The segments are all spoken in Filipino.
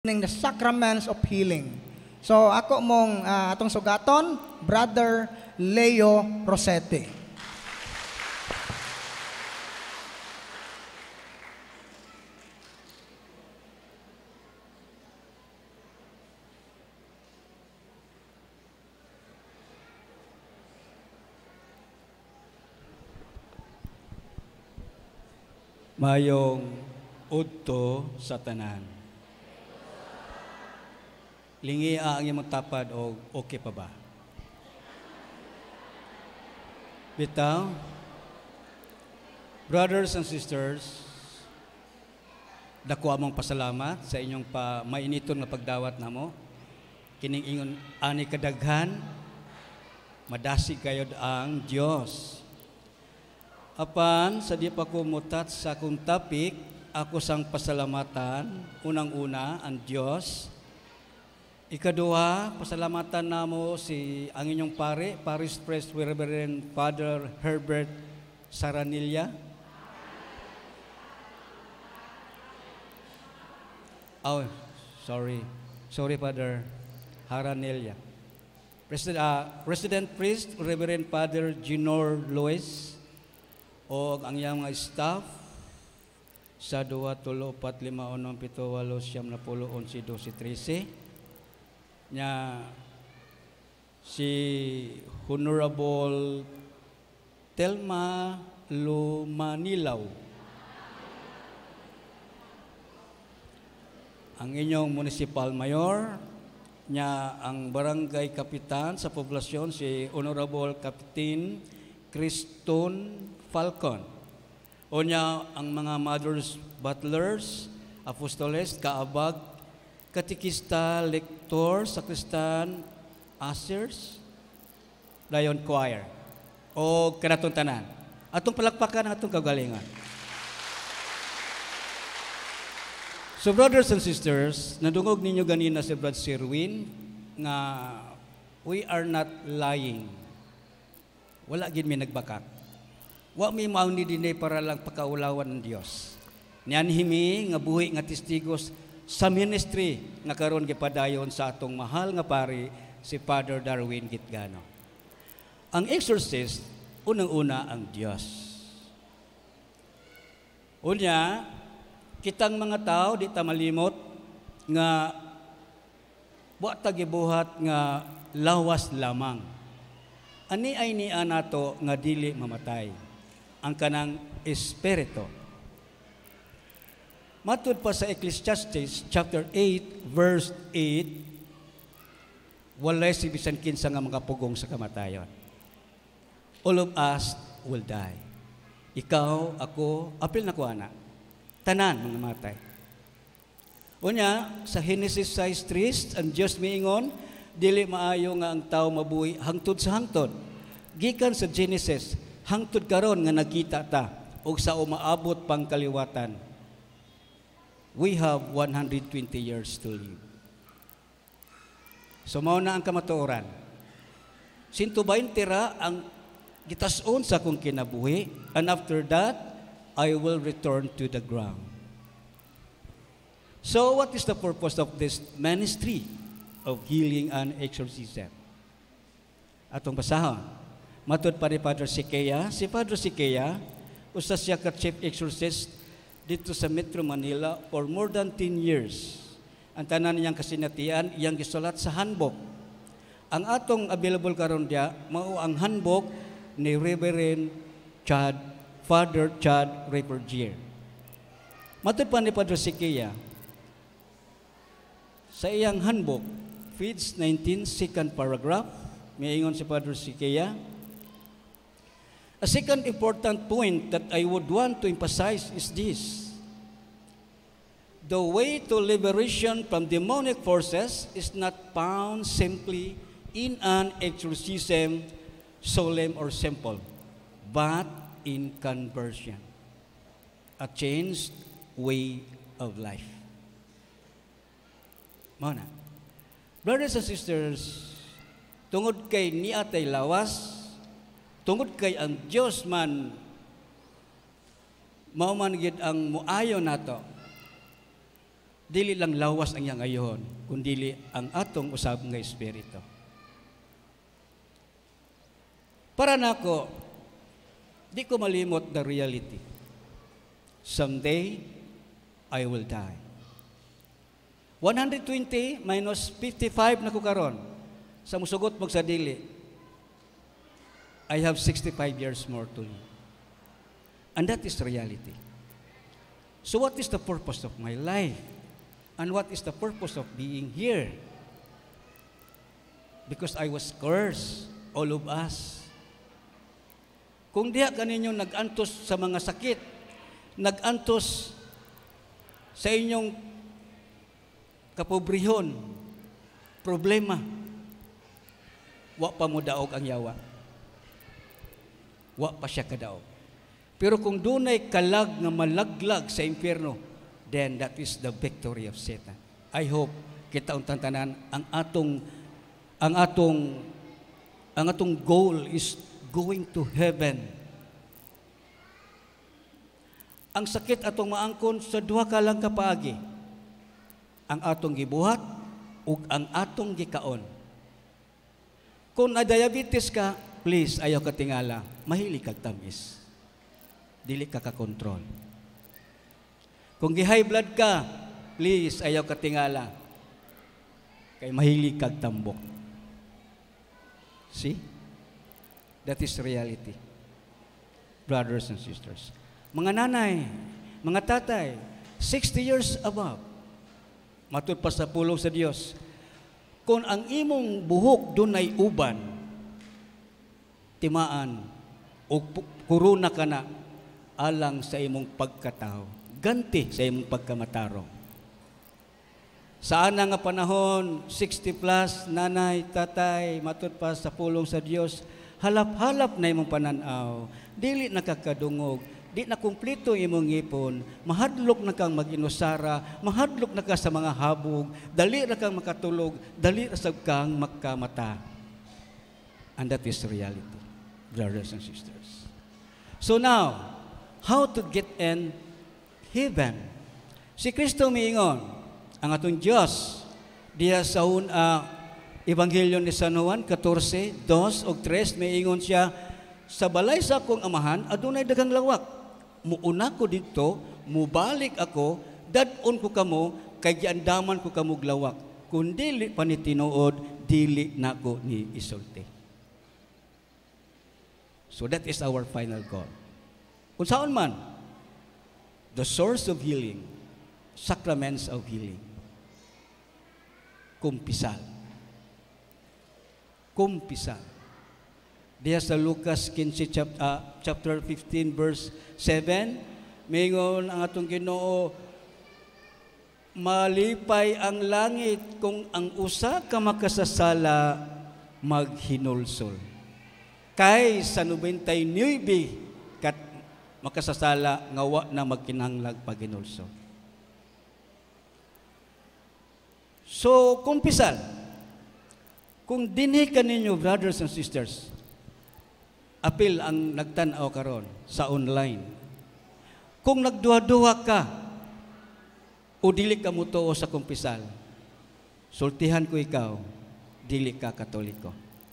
the sacraments of healing. So ako mong atong sugaton, Brother Leo Rossetti. Mayong udto sa tanan. Lingia ang imong tapad o okay pa ba? Bitaw, brothers and sisters, dako among pasalamat sa inyong mainiton nga pagdawat namo. Kining ingon ani kadaghan, madasig kayod ang Dios. Apan sa di pa ko mutat sa akong topic, ako sang pasalamatan, unang-una ang Dios. Ikaduha, pasalamatan namo si ang inyong Parish Priest Reverend Father Herbert Saranilla. Oh, sorry Father Haranilla. Resident Priest Reverend Father Ginor Lois o ang iyang mga staff sa 2, 3, 4, 5, 6, 7, 8, 9, 10, 11, 12, 13 nya si Honorable Telma Lumanilaw, ang inyong municipal mayor, nya ang barangay kapitan sa poblasyon si Honorable Captain Criston Falcon, o nya ang mga mothers, butlers, apostoles, kaabag, katikista, lektor, sakristan, ushers, Lion Choir, o kanatong tanan. Atong palakpakan ang atong kagalingan. So brothers and sisters, nadungog ninyo ganina si Brad Sirwin nga we are not lying. Wala gid mi nagbakak. Wa mi mao ni dinay para lang pakaulawan ng Dios. Niyan himi nga buhi nga testigos sa ministry nga karon gipadayon sa atong mahal nga pari si Father Darwin Gitgano. Ang exorcist unang-una ang Dios. Unya, kitang mga tao di ta malimot nga wa ta gibuhat nga lawas lamang. Ani ay niya nato nga dili mamatay ang kanang espiritu. Matud pa sa Ecclesiastes chapter 8 verse 8, walay si bisan kinsa nga mga pugong sa kamatayon. All of us will die. Ikaw, ako, apil na ko ana. Tanan mga matay. Unya sa Genesis 6:3 ang Dios miingon, dili maayo nga ang tao mabuhi hangtod sa hangtod. Gikan sa Genesis hangtod karon nga nakita ta og sa umaabot pang kaliwatan. We have 120 years to live. So mao na ang kamatuoran. 120 ra ang gitason sa akong kinabuhi, and after that I will return to the ground. So what is the purpose of this ministry of healing and exorcism? Atong basahon. Matud pa ni Father Siqueya, si Father Siqueya usa siya ka chief exorcist dito sa Metro Manila for more than 10 years. Ang tanan niyang kasinatian, iyang gisulat sa handbook. Ang atong available karon dia mao ang handbook ni Reverend Father Chad Repergier. Matud pa ni Father Siqueya, sa iyang handbook, page 19, second paragraph, miingon si Father Siqueya, a second important point that I would want to emphasize is this. The way to liberation from demonic forces is not found simply in an exorcism, solemn or simple, but in conversion, a changed way of life. Mana? Brothers and sisters, tungod kay niatay lawas, tungod kay ang Dios man mao man gid ang muayo nato Dili lang lawas ang iyang ayon, kundili ang atong usab nga espiritu. Para nako, di ko malimot the reality. Someday, I will die. 120 minus 55 na ko karon. Sa musugot mo sa dili, I have 65 years more to live. And that is reality. So what is the purpose of my life? And what is the purpose of being here? Because I was cursed, all of us. Kung diha kaninyo nag-antos sa mga sakit, nag-antos sa inyong kapobrehon, problema, wa pa mo daog ang yawa. Wa pa siya kadaog. Pero kung dunay kalag nga malaglag sa impyerno, then that is the victory of Satan. I hope kita untang tanan ang atong goal is going to heaven. Ang sakit atong maangkon sa duha ka lang ka paagi. Ang atong gibuhat ug ang atong gikaon. Kung na diabetes ka, please ayaw ka tingala, mahili kag tamis. Dili ka ka-control. Kung gi-high blood ka, please ayaw ka tingala, kay mahili kag tambok. See? That is reality. Brothers and sisters. Mga nanay, mga tatay, 60 years above, matud pa sa pulong sa Dios. Kung ang imong buhok dunay uban, timaan o kuruna ka na alang sa imong pagkatao, ganti sa imong pagkamatarong. Saan nga panahon, 60 plus, nanay, tatay, matud pa sa pulong sa Dios, halap-halap na imong pananaw, dili nakakadungog, di na kumplito imong ngipon, mahadlok na kang mag-inusara, mahadlok na ka sa mga habog, dali na kang makatulog, dali na sab kang magkamata. And that is reality, brothers and sisters. So now, how to get in heaven? Si Kristo miingon, ang atong Diyos, diya sa Ebanghelyo ni San Juan 14, 2 o 3, miingon siya, sa balay sa akong amahan, adunay daghang lawak. Muuna ko dito, mubalik ako, dadon ko kamo, kay giandaman ko kamo lawak. Kung dili pa ni tinuod, dili na ko ni isulti. So that is our final goal. Kung saan man, the source of healing, sacraments of healing, kumpisal. Kumpisal. Diya sa Lucas 15, chapter 15, verse 7, mingon ang atong Ginoo, malipay ang langit kung ang usa ka makasasala maghinulsol. Kay sa 99 kat makasasala nga wa na magkinahanglag paghinulsol. So, kumpisal. Kung dinhi kaninyo, brothers and sisters, apil ang nagtanaw karon sa online. Kung nagduha-duha ka o dili ka mutuo sa kumpisal, sultihan ko ikaw, dili ka Katoliko.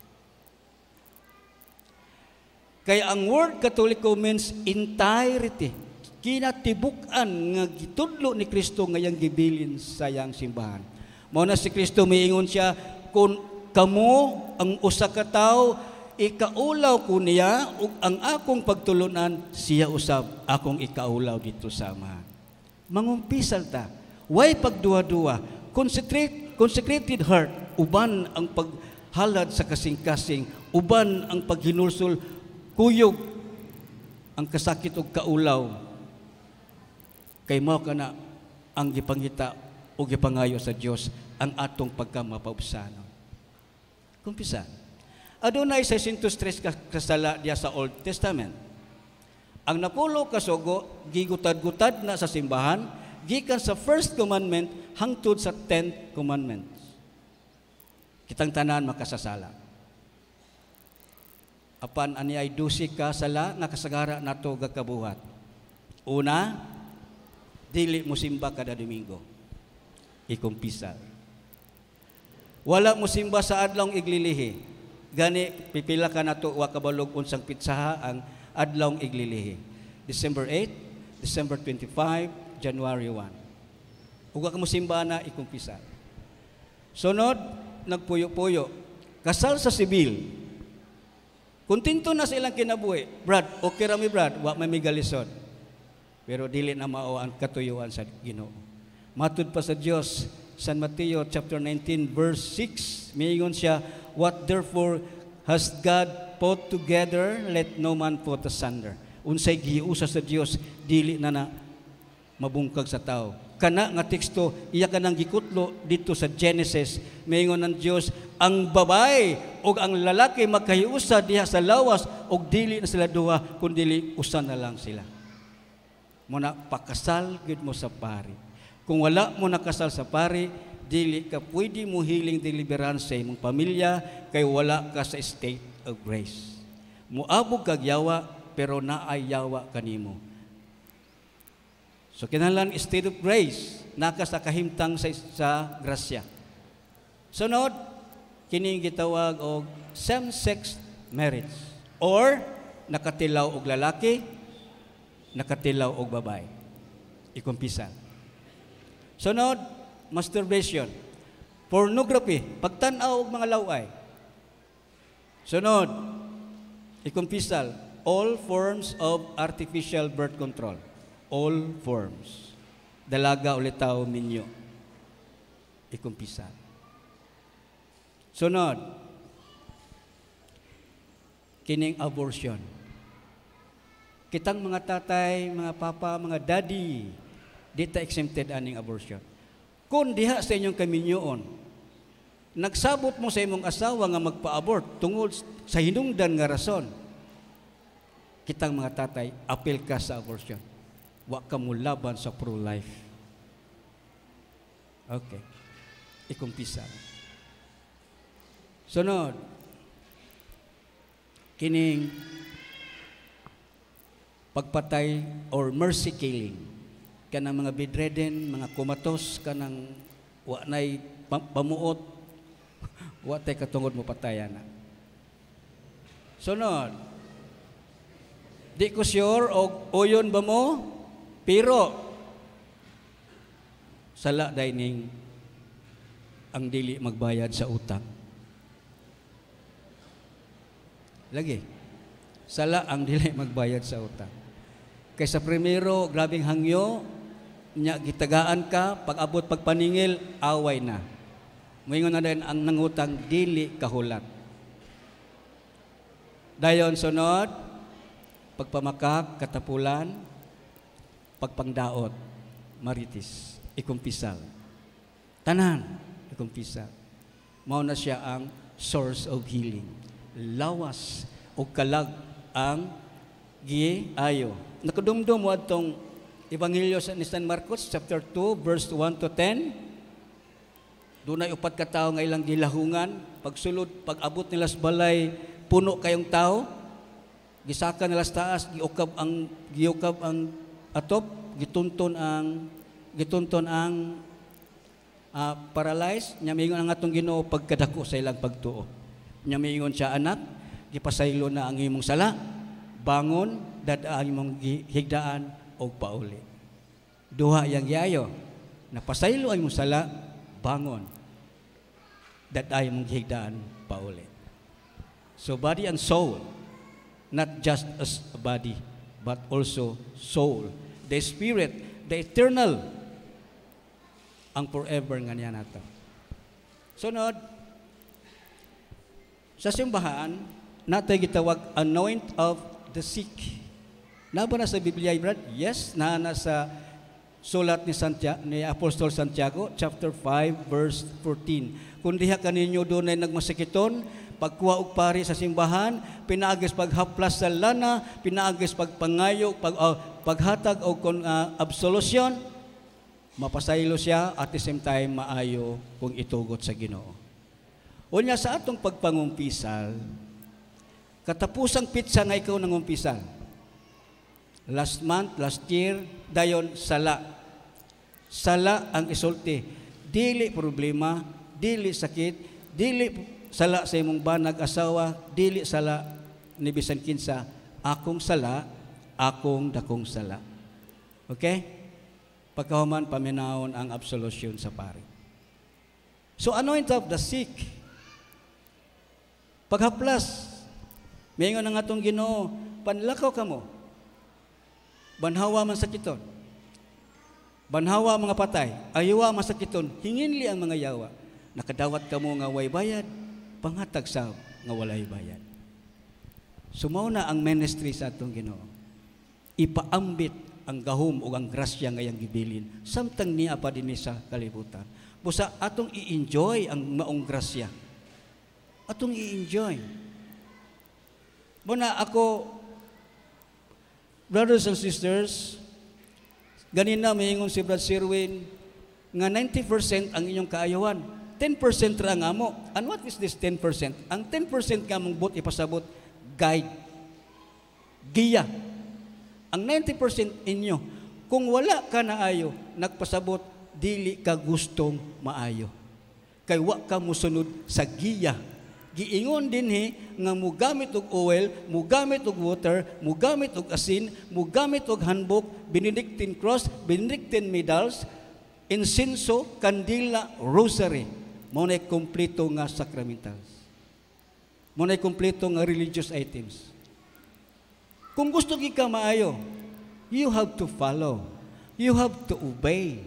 Kaya ang word Katoliko means entirety. Kinatibuk-an nga gitudlo ni Kristo ngayang gibilin sa yang simbahan. Mao na si Kristo miingon siya, kung kamo ang usa ka tawo, ikaulaw ko niya ug ang akong pagtulunan siya usab akong ikaulaw dito sa amahan. Mangumpisal ta. Why pagduwa-duwa? Consecrated heart, uban ang paghalad sa kasing-kasing, uban ang paghinulsol, kuyog ang kasakit ug kaulaw. Kay mao kana ang gipangita o gipangayo sa Dios ang atong pagkamapaubsano. Kumpisa. Adunay 603 kasala diya sa Old Testament. Ang napulo kasugo gigutad-gutad na sa simbahan gikan sa first commandment hangtod sa 10th commandments. Kitang tanan makasasala. Apan ani ay 12 ka sala nga kasagara nato gakabuhat. Una, dili mo simba kada Domingo. ikumpisal. Wala mo simba sa adlawng iglilihi. Gani, pipila ka na to, wakabalog unsang pitsaha ang adlawng iglilihi. December 8, December 25, January 1. Huwag ka mo simba na ikumpisal. Sunod, nagpuyo-puyo. Kasal sa sibil. Kuntinto na silang kinabuhi. Brad, okay rami Brad, wa may migalisod. Pero dili na mao ang katuyuan sa Ginoo. Matud pa sa Dios, San Mateo chapter 19 verse 6, miingon siya, what therefore has God put together, let no man put asunder. Unsay giusa sa Dios, dili na mabungkag sa tao. Kana nga teksto, iya ka nang gikutlo dito sa Genesis, miingon ng Dios, ang babae o ang lalaki magkahiusa diha sa lawas o dili na sila duha, kundi usa na lang sila. Muna pakasal gid mo sa pari. Kung wala mo nakasal sa pari, dili ka pwede mo healing deliverance sa imong pamilya kay wala ka sa state of grace. Muabog kag yawa pero naay yawa kanimo. So kinahanglan state of grace naka sa kahimtang sa grasya. Sunod, kini gitawag og same-sex marriage or nakatilaw og lalaki, nakatilaw og babae. Ikumpisal. Sunod, masturbation. Pornography, pagtan-aw og mga laway. Sunod, ikumpisal, all forms of artificial birth control. All forms. Dalaga o litaw minyo. Ikumpisal. Sunod, kining abortion. Kitang mga tatay, mga papa, mga daddy, di ta exempted aning abortion. Kung diha sa inyong kaminyoon, nagsabot mo sa imong asawa nga magpa-abort tungod sa hinungdan nga rason, kitang mga tatay, apil ka sa abortion. Wa ka mo laban sa pro-life. Okay. Ikumpisa. Sunod, kining pagpatay or mercy killing. Kanang mga bedridden, mga kumatos, kanang wa nay pamuot, wa tay katungod mo patayan na. Sunod, di ko sure og uyon ba mo, pero sala dining ang dili magbayad sa utang. Lagi, sala ang dili magbayad sa utang. Kaysa primero, grabing hangyo, nya gitagaan ka, pag-abot pagpaningil, away na. Moingon na din ang nangutang dili kahulat. Dayon sunod, pagpamakak, katapulan, pagpangdaot, maritis, ikumpisal. Tanan, ikumpisal. Mao na siya ang source of healing. Lawas o kalag ang giayo. Nakadumdum mo atong Ebanghelyo ni San Marcos, chapter 2, verse 1 to 10. Doon ay upat ka tao nga ilang gilahungan. Pagsulod, pag-abot nila sa balay, puno kayong tao. Gisaka nila sa taas, giukab ang atop, gitunton ang paralyzed. Nya miingon ang atong Ginoo pagkadako sa ilang pagtuo. Nya miingon siya, anak, gipasaylo na ang imong sala, bangon, dadaan imong higdaan, o pauli. Duha yang yayo, napasaylo ay mo sala, bangon, daday mong higdaan, pauli. So body and soul, not just as a body, but also soul. The spirit, the eternal, ang forever nga niya nato. Sunod, sa simbahan, natay gitawag anoint of the sick. Naba na sa Biblia, Brad? Yes, na sa sulat ni Apostol Santiago, chapter 5, verse 14. Kung diha kaninyo doon ay nagmasikiton, pagkuha og pari sa simbahan, pinaagis paghaplas sa lana, pinaagis pagpangayo, paghatag o absolusyon, mapasaylo siya at the same time maayo kung itugot sa Ginoo. Unya sa atong pagpangumpisal, katapusang pitsa nga ikaw nangumpisal. Last month, last year, dayon sala. Sala ang isulti. dili problema, dili sakit, dili sala sa imong banag asawa, dili sala ni bisan kinsa, akong sala, akong dakong sala. Okay? Pagkahuman paminahon ang absolution sa pari. So anoint of the sick. Paghaplas, mayngon ang atong Ginoo, panlakaw kamo. Banhawa man sakiton. Banhawa mga patay, ayawa masakiton, hinginli ang mga yawa. Nakadawat kamo nga way bayad, panghatag sa nga walay bayad. Sumaw na ang ministry sa atong Ginoo. Ipaambit ang gahom o ang grasya nga yang gibilin, samtang niya pa din sa kalibutan. Busa atong i-enjoy ang maong grasya. Atong i-enjoy. Muna ako, brothers and sisters, ganina mayingon si Brad Sirwin nga 90% ang inyong kaayawan, 10% ra ang amo. And what is this 10%? Ang 10% nga mong but ipasabot, guide, giya. Ang 90% inyo, kung wala ka na ayo, nagpasabot, dili ka gustong maayo. Kay wa ka musunod sa giya. Giingon din nga mugamit og oil, mugamit og water, mugamit og asin, mugamit og handbook, Benedictine cross, Benedictine medals, insenso, kandila, rosary. Mao nay kompleto nga sacramentals. Mao nay kompleto nga religious items. Kung gusto gi ka maayo, you have to follow. You have to obey.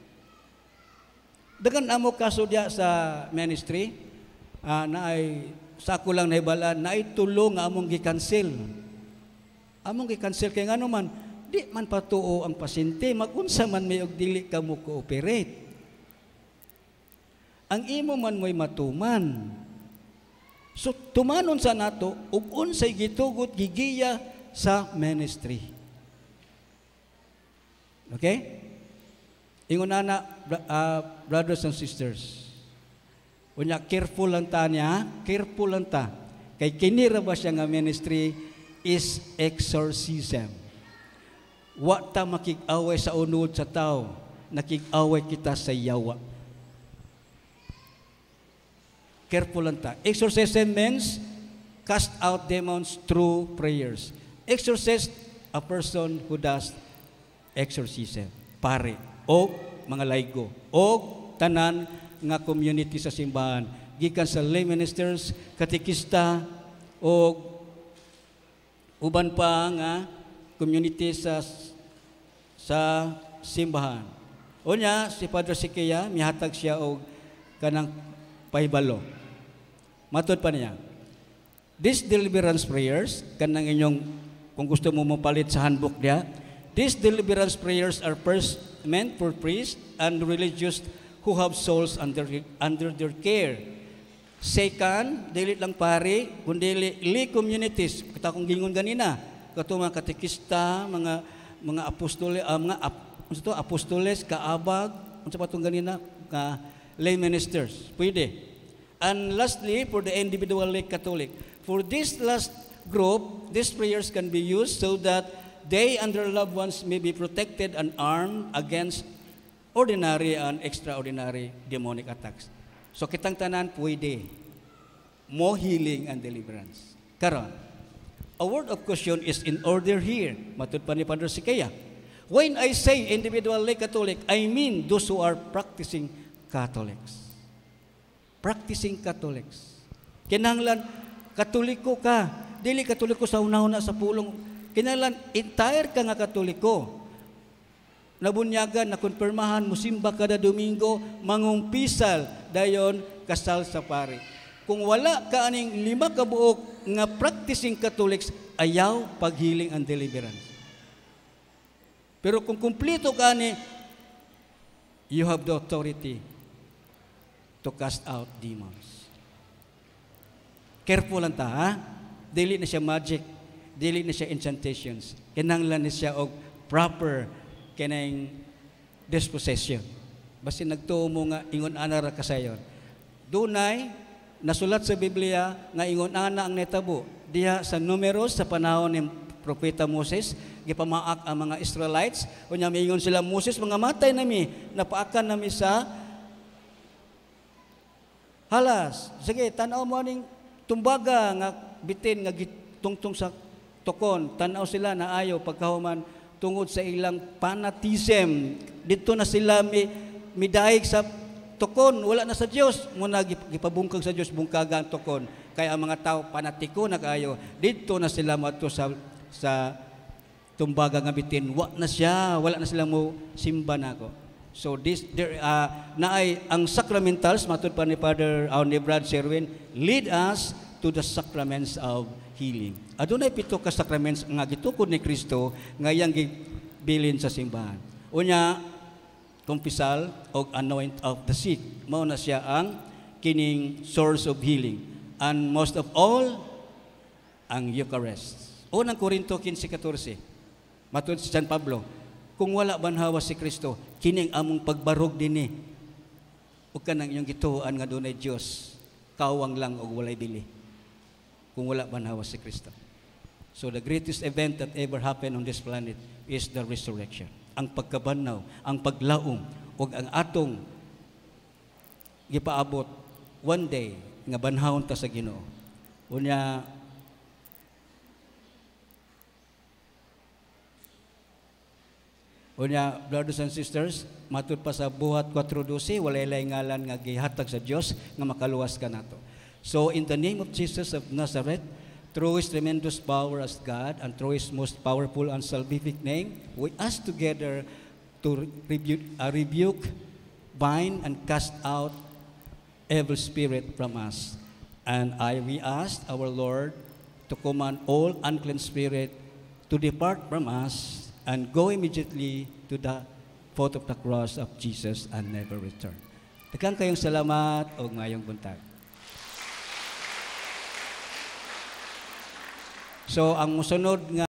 Dagan amo kaso diya sa ministry, na ay sa ako lang nahibalaan, na ay tulong nga among gi-cancel. Among gi-cancel kay ngano man, di man patuo ang pasyente, magunsa man may og dili ka mo cooperate. Ang imo man mo'y matuman. So tumanon sa nato, ug unsay gitugot gigiya sa ministry. Okay? Ingon na, brothers and sisters, unya, careful lang ta niya, careful lang ta. Kay kinira ba siya nga ministry is exorcism. Wa ta makig-away sa unod sa tao, nakig-away kita sa yawa. Careful lang ta. Exorcism means cast out demons through prayers. Exorcist, a person who does exorcism. Pare, o mga laygo, o tanan nga community sa simbahan, gikan sa lay ministers, katekista, o uban pa nga community sa simbahan. Unya, si Padre Siqueya, mihatag siya og kanang pahibalo. Matod pa niya, these deliverance prayers, kanang inyong, kung gusto mo mapalit sa handbook niya, these deliverance prayers are first meant for priests and religious who have souls under their care. Second, dili lang pare, kundi lay communities. Kita kong gingon ganina, kato mga katekista, mga apostole, apostoles, kaabag, unsa pa tong ganina, ka lay ministers. Pwede. And lastly, for the individual lay Catholic. For this last group, these prayers can be used so that they and their loved ones may be protected and armed against ordinary and extraordinary demonic attacks. So kitang tanan pwede. More healing and deliverance. Karon, a word of caution is in order here. Matud pa ni Padre Siqueya. When I say individual lay Catholic, I mean those who are practicing Catholics. Practicing Catholics. Kinahanglan Katoliko ka. Dili Katoliko sa una-una sa pulong. Kinahanglan entire ka nga Katoliko. Nabunyagan, nakonpermahan, musimba kada Domingo, mangumpisal, dayon kasal sa pari. Kung wala ka aning 5 kabuok nga practicing Catholics, ayaw paghealing and deliverance. Pero kung kumpleto ka ni, you have the authority to cast out demons. Careful lang ta, ha? Dili na siya magic, dili na siya incantations. Kinahanglan na siya og proper kanang dispossession. Basta nagtuo mo nga ingon ana ra kasayon. Dunay nasulat sa Biblia nga ingon ana ang netabo diha sa Numeros sa panahon ni propeta Moses, gipamaak ang mga Israelites, unya miingon sila, Moses, mga matay nami, napaakan nami sa Halas, sige, tanaw mo ning tumbaga nga bitin nga gitungtong sa tukon. Tanaw sila na ayaw pagkahuman tungod sa ilang fanatism. Dito na sila midaig sa tukon, wala na sa Dios. Muna gipabungkag sa Dios bungkaga ang tukon. Kaya ang mga tao panatiko na kayo. Dito na sila mato sa tumbaga nga bitin. Wala na sila mo simba nako. So naay ang sacramentals matud pa ni Father ni Brad Sherwin lead us to the sacraments of healing. Adunay pito ka sacraments nga gitukod ni Kristo nga iyang gibilin sa simbahan. Unya kumpisal og anoint of the sick. Mao na siya ang kining source of healing. And most of all ang Eucharist. Unang Korinto 15:14. Matud si San Pablo, kung wala banhawa si Kristo, kining among pagbarog dinhi. Ug kanang inyong gituoan nga dunay Dios, kawang lang og walay bili. Kung wala banhawa si Kristo. So the greatest event that ever happened on this planet is the resurrection. Ang pagkabanhaw, ang paglaom ug ang atong gipaabot one day nga banhawon ta sa Ginoo. Unya, brothers and sisters, matud pa sa buhat 4:12, walay ngalan nga gihatag sa Dios nga makaluwas ka nato. So in the name of Jesus of Nazareth, through His tremendous power as God and through His most powerful and salvific name, we ask together to rebuke, bind, and cast out evil spirit from us. And we ask our Lord to command all unclean spirit to depart from us and go immediately to the foot of the cross of Jesus and never return. Daghang kayong salamat o ngayong buntag. So, ang musunod nga